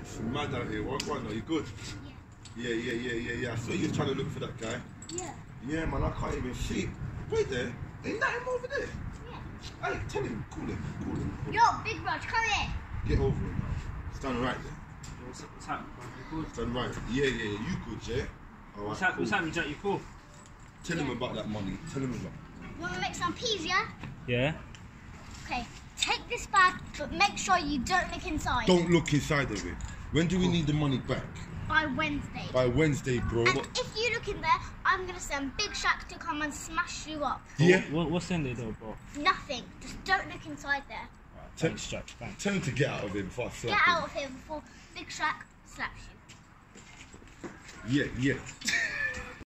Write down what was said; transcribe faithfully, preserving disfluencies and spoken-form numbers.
It's mad out here. What going on? You good? Yeah. Yeah, yeah, yeah, yeah, yeah. I saw you was trying to look for that guy. Yeah. Yeah, man, I can't even see. Wait there. Ain't that him over there? Yeah. Hey, tell him. Call him. Call him. Call him. Yo, Big Raj, come here. Get over him now. Stand right there. What's, what's happening, bro? You cool? Stand right. Yeah, yeah, yeah. You good, yeah? All right, What's, hap cool. what's happening, Jack? You cool? Tell him about that money. Tell him about. You want to make some peas, yeah? Yeah. Okay. Take this bag, but make sure you don't look inside. Don't look inside of it. When do we need the money back? By Wednesday. By Wednesday, bro. And if you look in there, I'm going to send Big Shaq to come and smash you up. Yeah. What, what's in there though, bro? Nothing. Just don't look inside there. Right, thanks, Jack. Thanks. Tell him to get out of here before I slap Get him. out of here before Big Shaq slaps you. Yeah, yeah.